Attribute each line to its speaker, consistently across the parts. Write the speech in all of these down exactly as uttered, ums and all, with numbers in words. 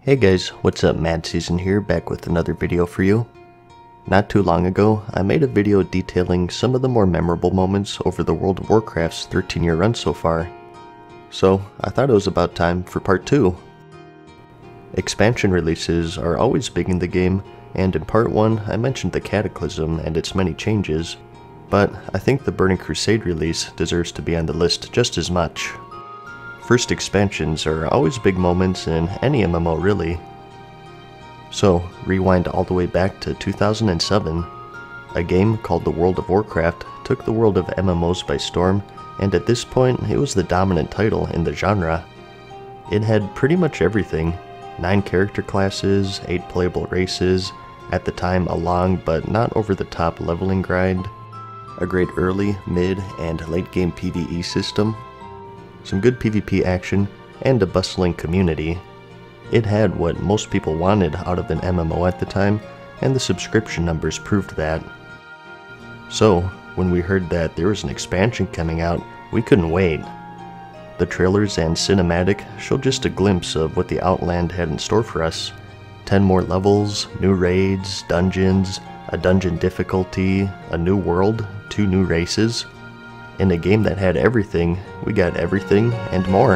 Speaker 1: Hey guys, what's up? Mad Season here, back with another video for you. Not too long ago, I made a video detailing some of the more memorable moments over the World of Warcraft's thirteen year run so far. So, I thought it was about time for part two. Expansion releases are always big in the game, and in part one I mentioned the Cataclysm and its many changes, but I think the Burning Crusade release deserves to be on the list just as much. First expansions are always big moments in any M M O really. So, rewind all the way back to two thousand seven. A game called the World of Warcraft took the world of M M Os by storm, and at this point it was the dominant title in the genre. It had pretty much everything: nine character classes, eight playable races, at the time a long but not over the top leveling grind, a great early, mid, and late game PvE system, some good PvP action, and a bustling community. It had what most people wanted out of an M M O at the time, and the subscription numbers proved that. So, when we heard that there was an expansion coming out, we couldn't wait. The trailers and cinematic showed just a glimpse of what the Outland had in store for us. ten more levels, new raids, dungeons, a dungeon difficulty, a new world, two new races. In a game that had everything, we got everything and more.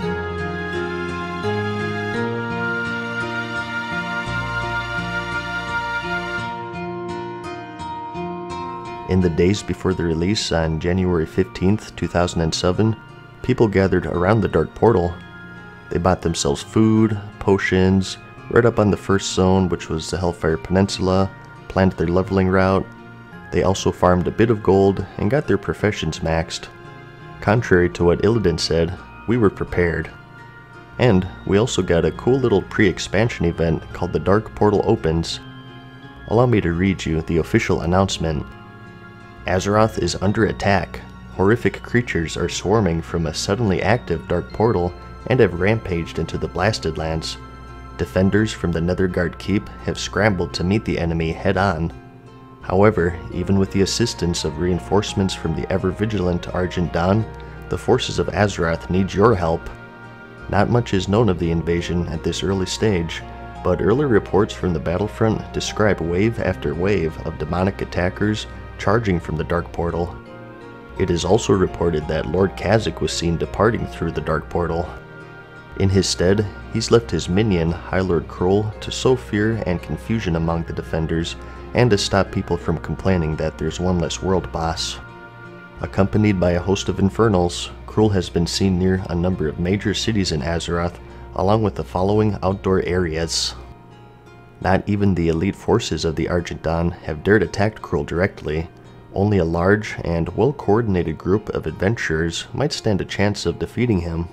Speaker 1: In the days before the release on January fifteenth, two thousand seven, people gathered around the Dark Portal. They bought themselves food, potions, read up on the first zone, which was the Hellfire Peninsula, planned their leveling route. They also farmed a bit of gold and got their professions maxed. Contrary to what Illidan said, we were prepared. And we also got a cool little pre-expansion event called the Dark Portal Opens. Allow me to read you the official announcement. Azeroth is under attack. Horrific creatures are swarming from a suddenly active dark portal and have rampaged into the Blasted Lands. Defenders from the Netherguard Keep have scrambled to meet the enemy head-on. However, even with the assistance of reinforcements from the ever-vigilant Argent Dawn, the forces of Azeroth need your help. Not much is known of the invasion at this early stage, but early reports from the battlefront describe wave after wave of demonic attackers charging from the Dark Portal. It is also reported that Lord Kha'Zix was seen departing through the Dark Portal. In his stead, he's left his minion, High Lord Kruul, to sow fear and confusion among the defenders, and to stop people from complaining that there's one less world boss. Accompanied by a host of infernals, Kruul has been seen near a number of major cities in Azeroth, along with the following outdoor areas. Not even the elite forces of the Argent Dawn have dared attack Kruul directly. Only a large and well-coordinated group of adventurers might stand a chance of defeating him.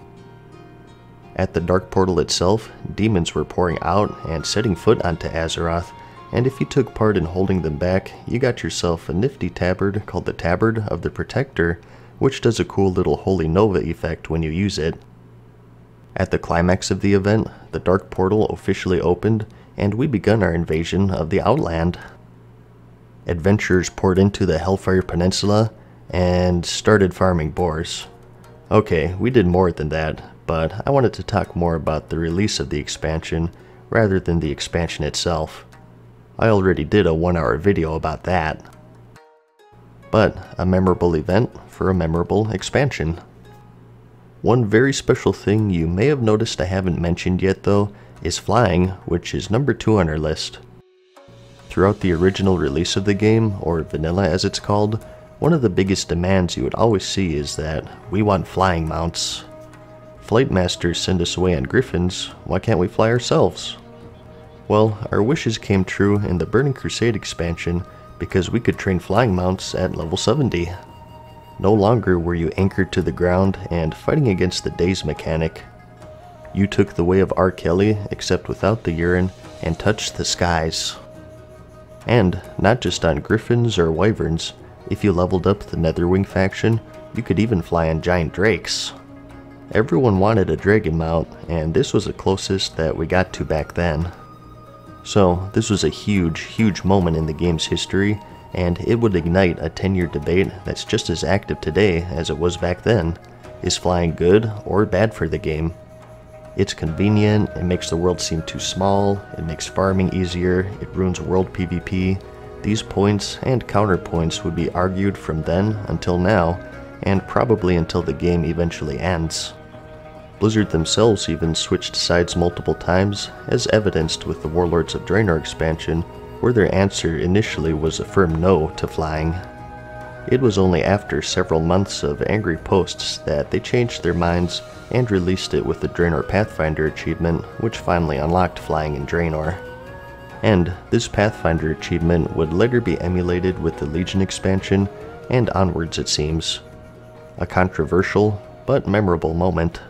Speaker 1: At the Dark Portal itself, demons were pouring out and setting foot onto Azeroth, and if you took part in holding them back, you got yourself a nifty tabard called the Tabard of the Protector, which does a cool little Holy Nova effect when you use it. At the climax of the event, the Dark Portal officially opened, and we begun our invasion of the Outland. Adventurers poured into the Hellfire Peninsula and started farming boars. Okay, we did more than that, but I wanted to talk more about the release of the expansion rather than the expansion itself. I already did a one hour video about that. But a memorable event for a memorable expansion. One very special thing you may have noticed I haven't mentioned yet though is flying, which is number two on our list. Throughout the original release of the game, or vanilla as it's called, one of the biggest demands you would always see is that we want flying mounts. Flight masters send us away on griffins, why can't we fly ourselves? Well, our wishes came true in the Burning Crusade expansion because we could train flying mounts at level seventy. No longer were you anchored to the ground and fighting against the daze mechanic. You took the way of R. Kelly, except without the urine, and touched the skies. And not just on griffins or wyverns, if you leveled up the Netherwing faction, you could even fly on giant drakes. Everyone wanted a dragon mount, and this was the closest that we got to back then. So this was a huge, huge moment in the game's history, and it would ignite a ten year debate that's just as active today as it was back then. Is flying good or bad for the game? It's convenient, it makes the world seem too small, it makes farming easier, it ruins world PvP. These points and counterpoints would be argued from then until now, and probably until the game eventually ends. Blizzard themselves even switched sides multiple times, as evidenced with the Warlords of Draenor expansion, where their answer initially was a firm no to flying. It was only after several months of angry posts that they changed their minds and released it with the Draenor Pathfinder achievement, which finally unlocked flying in Draenor. And this Pathfinder achievement would later be emulated with the Legion expansion, and onwards it seems. A controversial, but memorable moment.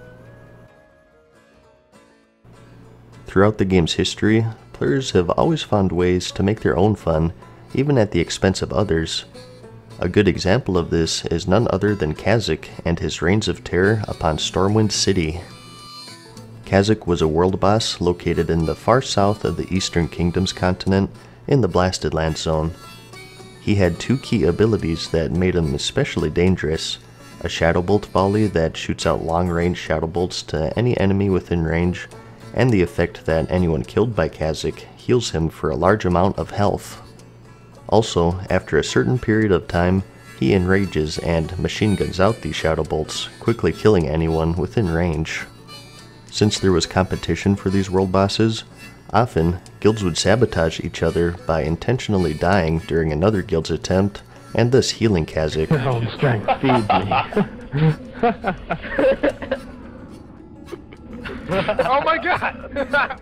Speaker 1: Throughout the game's history, players have always found ways to make their own fun, even at the expense of others. A good example of this is none other than Khazak and his reigns of terror upon Stormwind City. Khazak was a world boss located in the far south of the Eastern Kingdoms continent in the Blasted Land zone. He had two key abilities that made him especially dangerous: a Shadow Bolt volley that shoots out long-range Shadow Bolts to any enemy within range, and the effect that anyone killed by Khazak heals him for a large amount of health. Also, after a certain period of time, he enrages and machine guns out these Shadow Bolts, quickly killing anyone within range. Since there was competition for these world bosses, often guilds would sabotage each other by intentionally dying during another guild's attempt, and thus healing Khazak.
Speaker 2: Your own strength feeds me.
Speaker 3: Oh my god!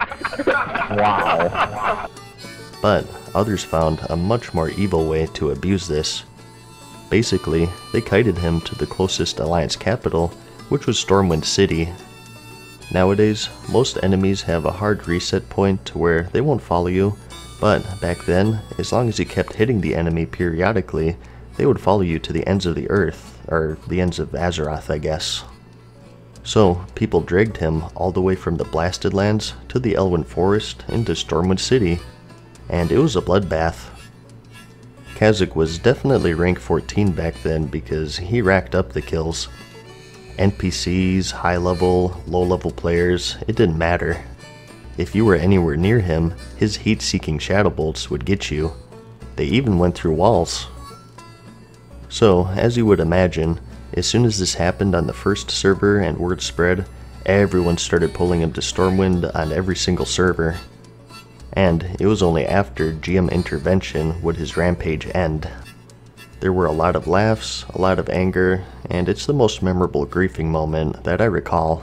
Speaker 2: Wow.
Speaker 1: But others found a much more evil way to abuse this. Basically, they kited him to the closest Alliance capital, which was Stormwind City. Nowadays, most enemies have a hard reset point to where they won't follow you, but back then, as long as you kept hitting the enemy periodically, they would follow you to the ends of the earth, or the ends of Azeroth, I guess. So, people dragged him all the way from the Blasted Lands to the Elwynn Forest into Stormwind City, and it was a bloodbath. Khazak was definitely rank fourteen back then because he racked up the kills. N P Cs, high level, low level players, it didn't matter. If you were anywhere near him, his heat-seeking Shadow Bolts would get you. They even went through walls. So, as you would imagine, as soon as this happened on the first server and word spread, everyone started pulling him to Stormwind on every single server. And it was only after G M intervention would his rampage end. There were a lot of laughs, a lot of anger, and it's the most memorable griefing moment that I recall.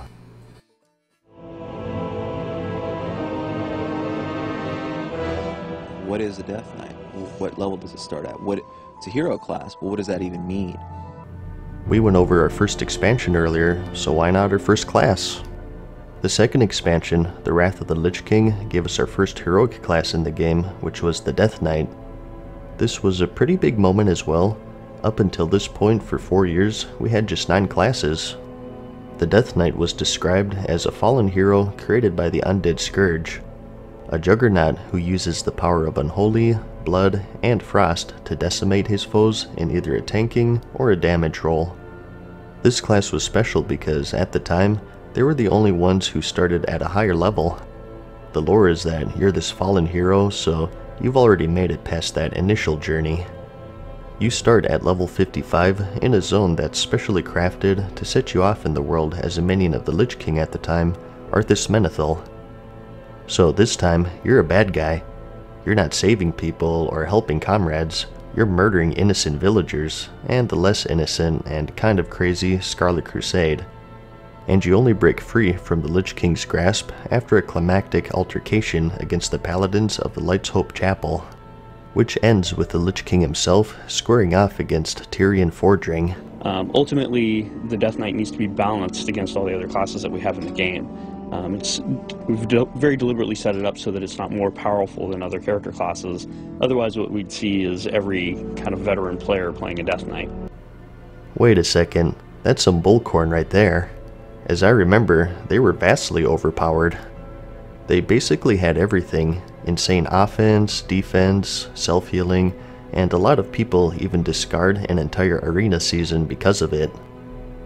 Speaker 4: What is a Death Knight? What level does it start at? What it's a hero class, but what does that even mean?
Speaker 1: We went over our first expansion earlier, so why not our first class? The second expansion, The Wrath of the Lich King, gave us our first heroic class in the game, which was the Death Knight. This was a pretty big moment as well. Up until this point, for four years, we had just nine classes. The Death Knight was described as a fallen hero created by the Undead Scourge, a juggernaut who uses the power of Unholy, Blood, and Frost to decimate his foes in either a tanking or a damage roll. This class was special because, at the time, they were the only ones who started at a higher level. The lore is that you're this fallen hero, so you've already made it past that initial journey. You start at level fifty-five in a zone that's specially crafted to set you off in the world as a minion of the Lich King at the time, Arthas Menethil. So this time, you're a bad guy. You're not saving people or helping comrades, you're murdering innocent villagers, and the less innocent and kind of crazy Scarlet Crusade. And you only break free from the Lich King's grasp after a climactic altercation against the Paladins of the Light's Hope Chapel, which ends with the Lich King himself squaring off against Tyrion Fordring.
Speaker 5: Um, ultimately, the Death Knight needs to be balanced against all the other classes that we have in the game. Um, it's, we've de very deliberately set it up so that it's not more powerful than other character classes. Otherwise, what we'd see is every kind of veteran player playing a Death Knight.
Speaker 1: Wait a second, that's some bullcorn right there. As I remember, they were vastly overpowered. They basically had everything: insane offense, defense, self-healing, and a lot of people even discard an entire arena season because of it.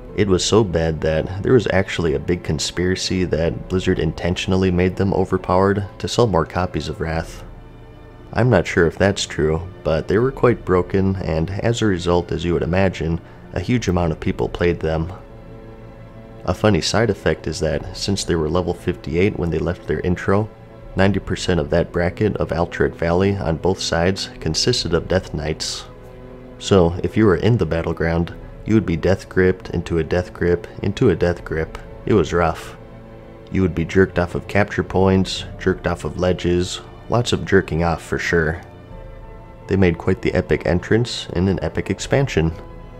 Speaker 1: It was so bad that there was actually a big conspiracy that Blizzard intentionally made them overpowered to sell more copies of Wrath. I'm not sure if that's true, but they were quite broken, and as a result, as you would imagine, a huge amount of people played them. A funny side effect is that since they were level fifty-eight when they left their intro, ninety percent of that bracket of Alterac Valley on both sides consisted of Death Knights. So if you were in the battleground, you would be death gripped into a death grip into a death grip. It was rough. You would be jerked off of capture points, jerked off of ledges, lots of jerking off for sure. They made quite the epic entrance in an epic expansion.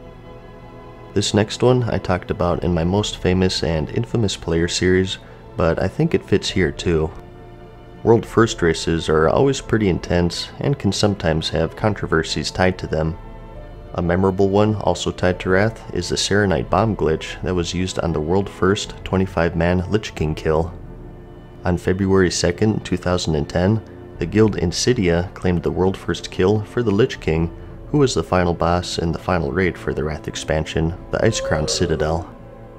Speaker 1: This next one I talked about in my most famous and infamous player series, but I think it fits here too. World First races are always pretty intense and can sometimes have controversies tied to them. A memorable one also tied to Wrath is the Serenite bomb glitch that was used on the World First twenty-five man Lich King kill. On February second, two thousand ten, the guild Insidia claimed the World First kill for the Lich King, who was the final boss in the final raid for the Wrath expansion, the Icecrown Citadel.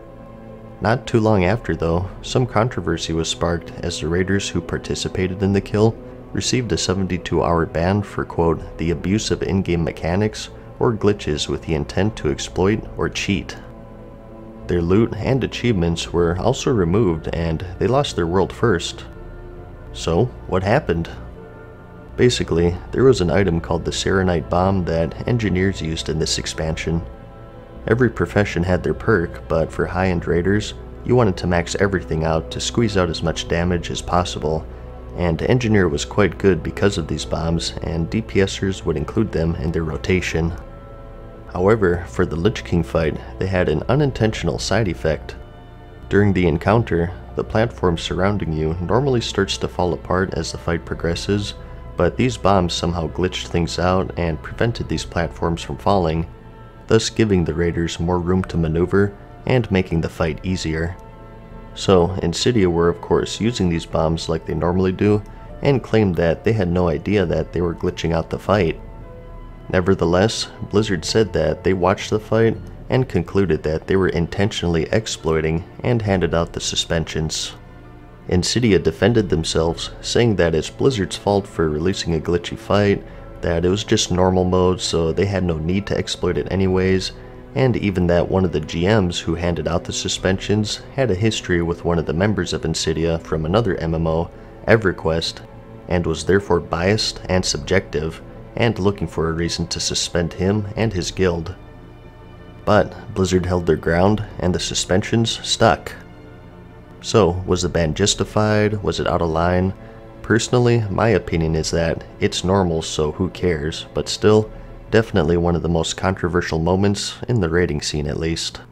Speaker 1: Not too long after though, some controversy was sparked as the raiders who participated in the kill received a seventy-two hour ban for, quote, the abuse of in-game mechanics or glitches with the intent to exploit or cheat. Their loot and achievements were also removed and they lost their World First. So, what happened? Basically, there was an item called the Serenite Bomb that engineers used in this expansion. Every profession had their perk, but for high-end raiders, you wanted to max everything out to squeeze out as much damage as possible, and Engineer was quite good because of these bombs, and DPSers would include them in their rotation. However, for the Lich King fight, they had an unintentional side effect. During the encounter, the platform surrounding you normally starts to fall apart as the fight progresses, but these bombs somehow glitched things out and prevented these platforms from falling, thus giving the raiders more room to maneuver and making the fight easier. So, Insidia were of course using these bombs like they normally do, and claimed that they had no idea that they were glitching out the fight. Nevertheless, Blizzard said that they watched the fight and concluded that they were intentionally exploiting and handed out the suspensions. Insidia defended themselves, saying that it's Blizzard's fault for releasing a glitchy fight, that it was just normal mode so they had no need to exploit it anyways, and even that one of the G Ms who handed out the suspensions had a history with one of the members of Insidia from another M M O, EverQuest, and was therefore biased and subjective, and looking for a reason to suspend him and his guild. But Blizzard held their ground, and the suspensions stuck. So, was the ban justified? Was it out of line? Personally, my opinion is that it's normal, so who cares, but still, definitely one of the most controversial moments in the raiding scene at least.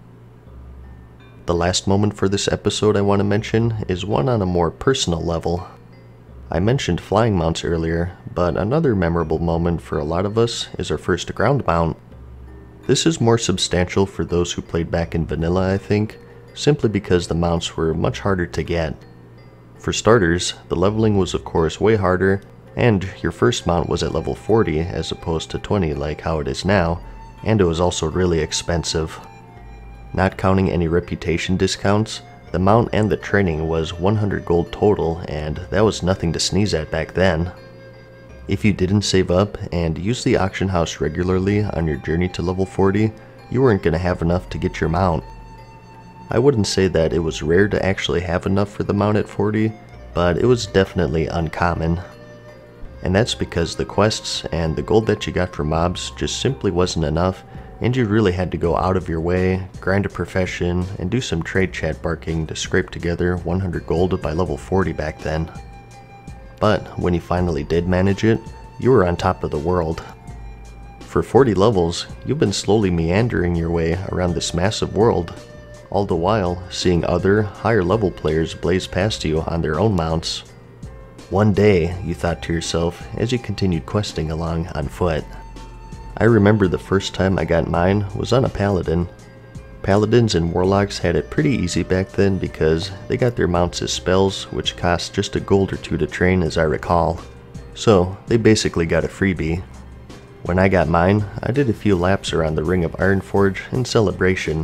Speaker 1: The last moment for this episode I want to mention is one on a more personal level. I mentioned flying mounts earlier, but another memorable moment for a lot of us is our first ground mount. This is more substantial for those who played back in vanilla, I think, simply because the mounts were much harder to get. For starters, the leveling was of course way harder, and your first mount was at level forty as opposed to twenty like how it is now, and it was also really expensive. Not counting any reputation discounts, the mount and the training was one hundred gold total, and that was nothing to sneeze at back then. If you didn't save up and use the auction house regularly on your journey to level forty, you weren't going to have enough to get your mount. I wouldn't say that it was rare to actually have enough for the mount at forty, but it was definitely uncommon. And that's because the quests and the gold that you got from mobs just simply wasn't enough, and you really had to go out of your way, grind a profession, and do some trade chat barking to scrape together one hundred gold by level forty back then. But when you finally did manage it, you were on top of the world. For forty levels, you've been slowly meandering your way around this massive world, all the while seeing other, higher level players blaze past you on their own mounts. One day, you thought to yourself as you continued questing along on foot. I remember the first time I got mine was on a paladin. Paladins and warlocks had it pretty easy back then because they got their mounts as spells, which cost just a gold or two to train as I recall. So they basically got a freebie. When I got mine, I did a few laps around the Ring of Ironforge in celebration,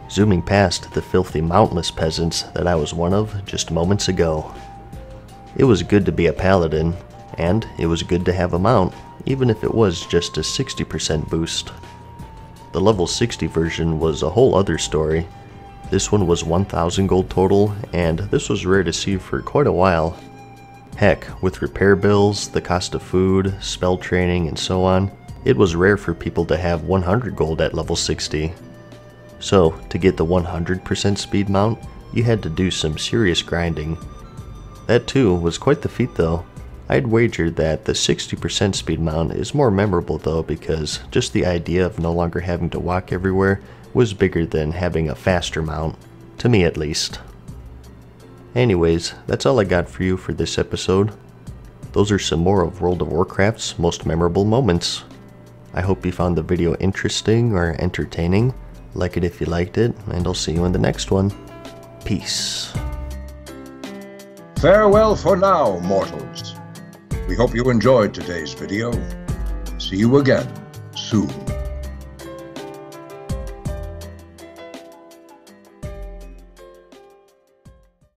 Speaker 1: zooming past the filthy mountless peasants that I was one of just moments ago. It was good to be a paladin, and it was good to have a mount, even if it was just a sixty percent boost. The level sixty version was a whole other story. This one was one thousand gold total, and this was rare to see for quite a while. Heck, with repair bills, the cost of food, spell training, and so on, it was rare for people to have one hundred gold at level sixty. So, to get the one hundred percent speed mount, you had to do some serious grinding. That too was quite the feat though. I'd wager that the sixty percent speed mount is more memorable though, because just the idea of no longer having to walk everywhere was bigger than having a faster mount, to me at least. Anyways, that's all I got for you for this episode. Those are some more of World of Warcraft's most memorable moments. I hope you found the video interesting or entertaining. Like it if you liked it, and I'll see you in the next one. Peace.
Speaker 3: Farewell for now, mortals. We hope you enjoyed today's video. See you again soon.